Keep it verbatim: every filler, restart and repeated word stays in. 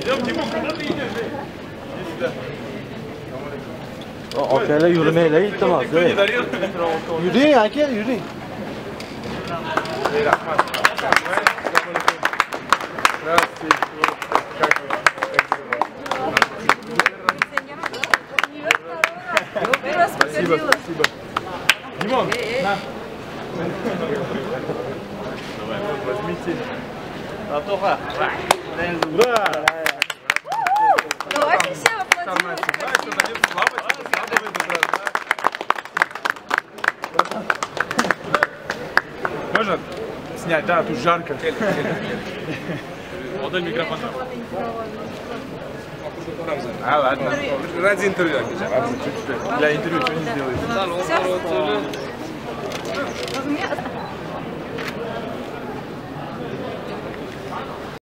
Akalar yurmaylar iltimos. Yuring aka, yuring. Спасибо, спасибо. Димон, на. Давай, возьмите. Антоха. Ура! Давайте все аплодируем. Можно снять? Да, тут жарко. Отдай микрофон. А, ладно. Ради интервью. Для интервью что не сделаешь?